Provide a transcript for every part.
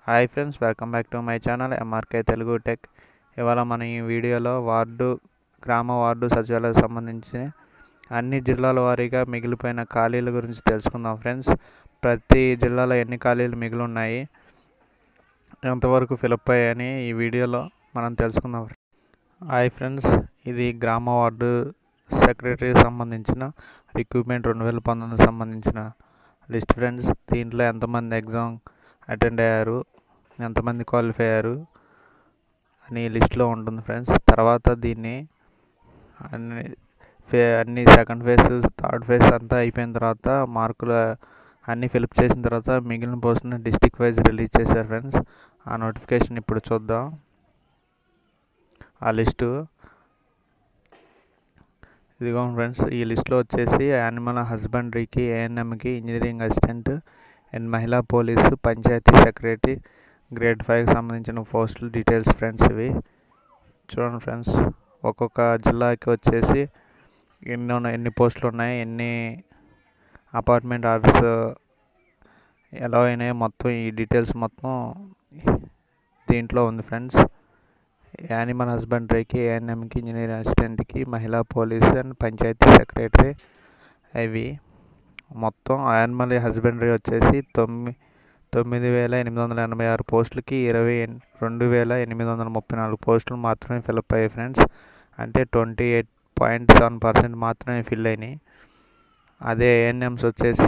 Hi friends, welcome back to my channel MRK Telugu tech. ఇవాళ మన ఈ వీడియోలో గ్రామ వార్డు సచివాలయాలకు సంబంధించి అన్ని జిల్లాల వారీగా మిగిలిపోయిన ఖాళీల గురించి తెలుసుకుందాం ఫ్రెండ్స్. ప్రతి జిల్లాలో ఎన్ని ఖాళీలు మిగిలి ఉన్నాయి, ఎంతవరకు ఫిలప్ అయ్యాయని ఈ వీడియోలో మనం తెలుసుకుందాం. హాయ్ ఫ్రెండ్స్, ఇది గ్రామ వార్డు సెక్రటరీకి సంబంధించిన రిక్రూట్మెంట్ 2019 సంబంధించిన లిస్ట్ ఫ్రెండ్స్. దీంట్లో ఎంతమంది ఎగ్జామ్ అటెండ్ అయ్యారు, ఎంతమంది క్వాలిఫై అయ్యారు అని లిస్ట్లో ఉంటుంది ఫ్రెండ్స్. తర్వాత దీన్ని అన్ని సెకండ్ ఫేజ్, థర్డ్ ఫేజ్ అంతా అయిపోయిన తర్వాత మార్కులు అన్నీ ఫిలప్ చేసిన తర్వాత మిగిలిన పోస్ట్ని డిస్టిక్ వైజ్ రిలీజ్ చేశారు ఫ్రెండ్స్. ఆ నోటిఫికేషన్ ఇప్పుడు చూద్దాం. ఆ లిస్టు ఇదిగో ఫ్రెండ్స్. ఈ లిస్ట్లో వచ్చేసి యానిమల్ హస్బెండరీకి, ఏఎన్ఎంకి, ఇంజనీరింగ్ అసిస్టెంట్ అండ్ మహిళా పోలీసు, పంచాయతీ సెక్రటరీ గ్రేడ్ 5కి సంబంధించిన పోస్టుల డీటెయిల్స్ ఫ్రెండ్స్. ఇవి చూడండి ఫ్రెండ్స్. ఒక్కొక్క జిల్లాకి వచ్చేసి ఎన్ని పోస్టులు ఉన్నాయి, ఎన్ని అపార్ట్మెంట్ ఆర్డర్స్ ఎలా అయినాయి, మొత్తం ఈ డీటెయిల్స్ మొత్తం దీంట్లో ఉంది ఫ్రెండ్స్. యానిమల్ హస్బెండరీకి, ఏఎన్ఎంకి, ఇంజనీరింగ్ అసిస్టెంట్కి, మహిళా పోలీసు అండ్ పంచాయతీ సెక్రటరీ ఇవి మొత్తం. యానిమల్ హస్బెండరీ వచ్చేసి 9,886 పోస్టులకి 22,834 పోస్టులు మాత్రమే ఫిలప్ అయ్యాయి ఫ్రెండ్స్. అంటే 28.7% మాత్రమే ఫిల్ అయినాయి. అదే ఏఎన్ఎంస్ వచ్చేసి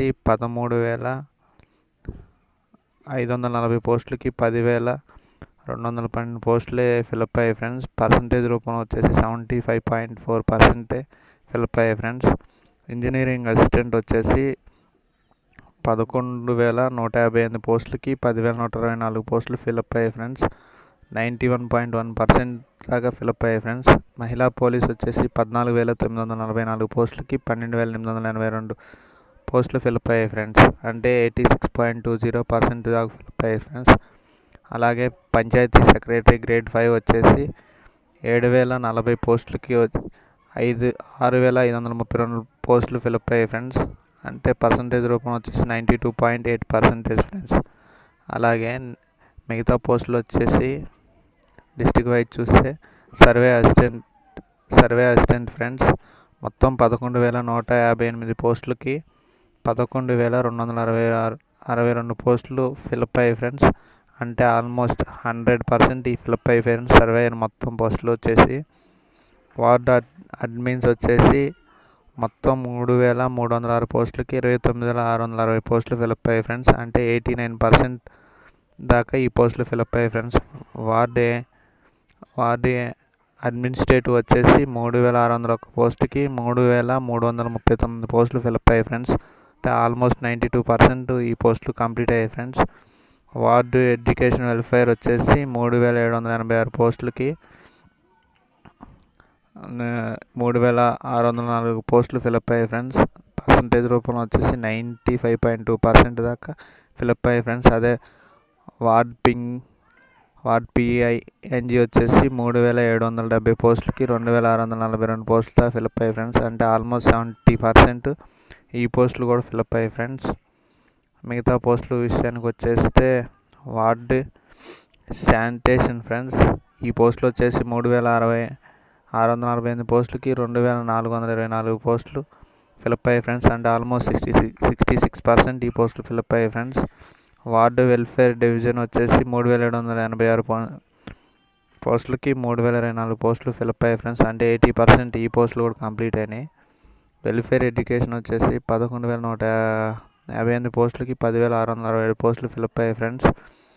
13,540 పోస్టులకి 10,212 పోస్టులే ఫిలప్ అయ్యాయి ఫ్రెండ్స్. పర్సంటేజ్ రూపంలో వచ్చేసి 75.4% ఫిలప్ అయ్యాయి ఫ్రెండ్స్. ఇంజనీరింగ్ అసిస్టెంట్ వచ్చేసి 11,158 పోస్టులకి 10,124 పోస్టులు ఫిలప్ అయ్యాయి ఫ్రెండ్స్. 91.1% దాకా ఫిలప్ అయ్యాయి ఫ్రెండ్స్. మహిళా పోలీస్ వచ్చేసి 14,944 పోస్టులకి 12,882 పోస్టులు ఫిలప్ అయ్యాయి ఫ్రెండ్స్. అంటే 86.20% దాకా ఫిలప్ అయ్యాయి ఫ్రెండ్స్. అలాగే పంచాయతీ సెక్రటరీ గ్రేడ్ 5 వచ్చేసి 7,040 పోస్టులకి 6,532 పోస్టులు ఫిలప్ అయ్యాయి ఫ్రెండ్స్. అంటే పర్సంటేజ్ రూపంలో వచ్చేసి 92.8% ఫ్రెండ్స్. అలాగే మిగతా పోస్టులు వచ్చేసి డిస్ట్రిక్ట్ వైజ్ చూస్తే సర్వే అసిస్టెంట్ ఫ్రెండ్స్ మొత్తం 11,158 పోస్టులకి 11,262 పోస్టులు ఫిలప్ అయ్యాయి ఫ్రెండ్స్. అంటే ఆల్మోస్ట్ 100% ఈ ఫిలప్ అయ్యాయి ఫ్రెండ్స్. సర్వే అయిన మొత్తం పోస్టులు వచ్చేసి. వార్డ్ అడ్మిన్స్ వచ్చేసి మొత్తం 3,306 పోస్టులకి 29,660 పోస్టులు ఫిలప్ అయ్యాయి ఫ్రెండ్స్. అంటే 89% దాకా ఈ పోస్టులు ఫిలప్ అయ్యాయి ఫ్రెండ్స్. వార్డ్ అడ్మినిస్ట్రేటివ్ వచ్చేసి 3,601 పోస్టుకి 3,339 పోస్టులు ఫిలప్ అయ్యాయి ఫ్రెండ్స్. అంటే ఆల్మోస్ట్ 92% ఈ పోస్టులు కంప్లీట్ అయ్యాయి ఫ్రెండ్స్. వార్డు ఎడ్యుకేషన్ వెల్ఫేర్ వచ్చేసి 3,786 పోస్టులకి 3,604 పోస్టులు ఫిలప్ అయ్యాయి ఫ్రెండ్స్. పర్సంటేజ్ రూపంలో వచ్చేసి 95.2% దాకా ఫిలప్ అయ్యాయి ఫ్రెండ్స్. అదే వార్డ్ పిఐఎన్జి వచ్చేసి 3,770 పోస్టులకి 2,642 పోస్టులు దాకా ఫిలప్ అయ్యాయి ఫ్రెండ్స్. అంటే ఆల్మోస్ట్ 70% ఈ పోస్టులు కూడా ఫిలప్ అయ్యాయి ఫ్రెండ్స్. మిగతా పోస్టుల విషయానికి వచ్చేస్తే వార్డ్ శానిటేషన్ ఫ్రెండ్స్. ఈ పోస్టులు వచ్చేసి 3,648 పోస్టులకి 2,424 పోస్టులు ఫిలప్ అయ్యాయి ఫ్రెండ్స్. అంటే ఆల్మోస్ట్ 66% ఈ పోస్టులు ఫిలప్ అయ్యాయి ఫ్రెండ్స్. వార్డు వెల్ఫేర్ డివిజన్ వచ్చేసి 3,786 పోస్టులకి 3,024 పోస్టులు ఫిలప్ అయ్యాయి ఫ్రెండ్స్. అంటే 80% ఈ పోస్టులు కూడా కంప్లీట్ అయినాయి. వెల్ఫేర్ ఎడ్యుకేషన్ వచ్చేసి 11,158 పోస్టులకి 10,667 పోస్టులు ఫిలప్ అయ్యాయి ఫ్రెండ్స్.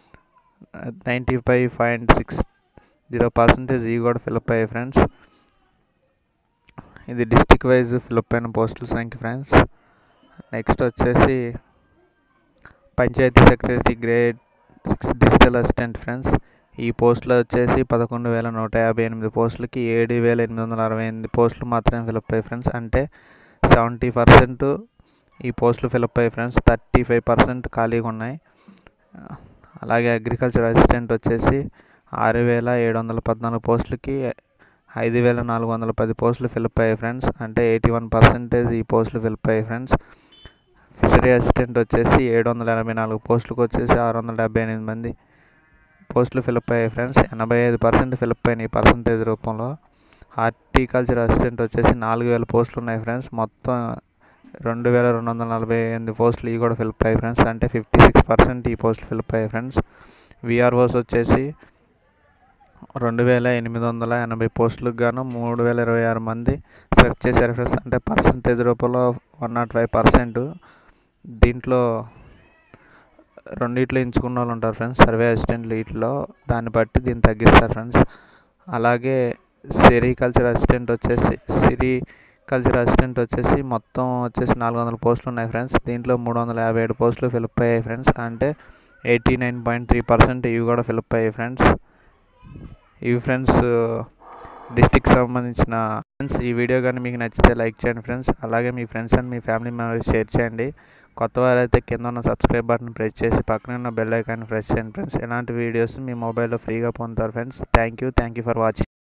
95.60% ఈ కూడా ఫిలప్ అయ్యాయి ఫ్రెండ్స్. ఇది డిస్టిక్ వైజ్ ఫిలప్ అయిన పోస్టుల సంఖ్య ఫ్రెండ్స్. నెక్స్ట్ వచ్చేసి panchayati secretary grade 6 digital assistant friends. ఈ పోస్టులు వచ్చేసి 11,158 పోస్టులకి 7,868 పోస్టులు మాత్రమే ఫిలప్ అయ్యాయి ఫ్రెండ్స్. అంటే 70% ఈ పోస్టులు ఫిలప్ అయ్యాయి ఫ్రెండ్స్. 35% ఖాళీగా ఉన్నాయి. అలాగే అగ్రికల్చర్ అసిస్టెంట్ వచ్చేసి 6,714 పోస్టులకి 5,410 పోస్టులు ఫిలప్ అయ్యాయి ఫ్రెండ్స్. అంటే 81% ఈ పోస్టులు ఫిలప్ అయ్యాయి ఫ్రెండ్స్. ఫిషరీ అసిస్టెంట్ వచ్చేసి 784 పోస్టులకు వచ్చేసి 678 మంది పోస్టులు ఫిలప్ అయ్యాయి ఫ్రెండ్స్. 85% ఫిలప్ అయినాయి పర్సంటేజ్ రూపంలో. హార్టికల్చర్ అసిస్టెంట్ వచ్చేసి 4000 పోస్టులు ఉన్నాయి ఫ్రెండ్స్. మొత్తం 2248 పోస్టులు ఇవి కూడా ఫిలప్ అయ్యాయి ఫ్రెండ్స్. అంటే 56% ఈ పోస్టులు ఫిలప్ అయ్యాయి ఫ్రెండ్స్. విఆర్ఓస్ వచ్చేసి 2880 పోస్టులకు గాను 3026 మంది సెలెక్ట్ చేశారు ఫ్రెండ్స్. అంటే పర్సంటేజ్ రూపంలో 105%. దీంట్లో రెండిట్లో ఎంచుకున్న వాళ్ళు ఉంటారు ఫ్రెండ్స్, సర్వే అసిస్టెంట్లు వీటిలో. దాన్ని బట్టి దీన్ని తగ్గిస్తారు ఫ్రెండ్స్. అలాగే సెరికల్చర్ అసిస్టెంట్ వచ్చేసి మొత్తం వచ్చేసి 400 పోస్టులు ఉన్నాయి ఫ్రెండ్స్. దీంట్లో 357 పోస్టులు ఫిలప్ అయ్యాయి ఫ్రెండ్స్. అంటే 89.3% ఇవి కూడా ఫిలప్ అయ్యాయి ఫ్రెండ్స్. ఇవి ఫ్రెండ్స్ డిస్టిక్ సంబంధించిన ఫ్రెండ్స్. ఈ వీడియో కానీ మీకు నచ్చితే లైక్ చేయండి ఫ్రెండ్స్. అలాగే మీ ఫ్రెండ్స్ అండ్ మీ ఫ్యామిలీ మెంబర్స్ షేర్ చేయండి. కొత్త వారైతే కింద ఉన్న సబ్స్క్రైబ్ బటన్ ప్రెస్ చేసి పక్కన ఉన్న బెల్ ఐకాన్ ప్రెస్ చేయండి ఫ్రెండ్స్. ఇలాంటి వీడియోస్ మీ మొబైల్లో ఫ్రీగా పొందుతారు friends. Thank you for watching.